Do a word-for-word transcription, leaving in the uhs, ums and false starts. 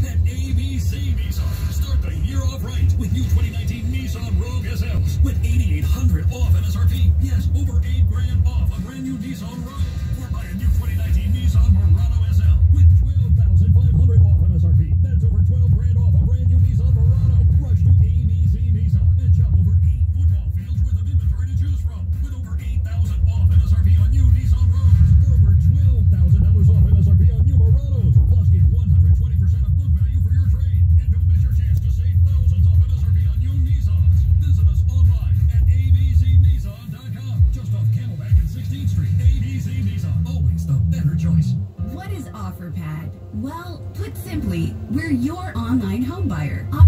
at A B C Nissan. Start the year off right with new twenty nineteen Nissan Rogue S Ls with eighty-eight hundred dollars off M S R P. Yes, over eight grand off a brand new Nissan Rogue. Or buy a new twenty nineteen Nissan Murano S L with twelve thousand five hundred dollars off M S R P. That's over twelve grand off a brand new Nissan Murano. Rush to A B C Nissan and shop over eight football fields worth of inventory to choose from with over eight thousand dollars off M S R P on new Nissan Rogues. Or over twelve thousand dollars off M S R P on new Muranos. Plus get one hundred twenty percent of book value for your trade. And don't miss your chance to save thousands off M S R P on new Nissans. Visit us online at A B C Nissan dot com. Just off Camelback and sixteenth Street. A B C Nissan, always the better choice. What is OfferPad? Well, put simply, we're your online home buyer.